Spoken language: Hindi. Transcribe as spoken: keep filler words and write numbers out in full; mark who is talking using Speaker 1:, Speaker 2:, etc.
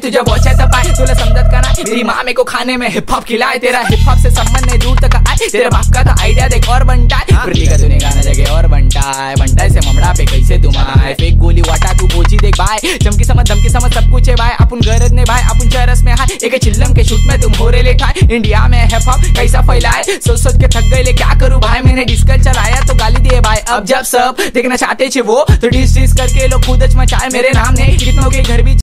Speaker 1: तुझे बहुत है तपाए तुला समझत का ना मेरी माँ मेरे को खाने में हिप हॉप खिलाए तेरा हिप हॉप से संबंध नहीं दूर तक आए तेरे बाप का तो आइडिया देख और बनता है प्रीति का तूने गाना जगह और बनता है बनता से ममड़ा पे कैसे तुम आए फेक गोली वाटा तू बोझी देख भाई चमकी समझ धमकी समझ सब कुछ है भाई अपन गरज ने भाई अपन चरस में हाय एक चिल्लम के शूट में तुम हो रे लेठाए इंडिया में हिप हॉप कैसा फैलाए सोच सोच के थक गए ले क्या करूं भाई मैंने डिस्कल चलाया तो गाली दिए भाई अब जब सब देखना चाहते थे वो तो डिस डिस करके लोग खुद मचाए मेरे नाम ने कितनों के घर भी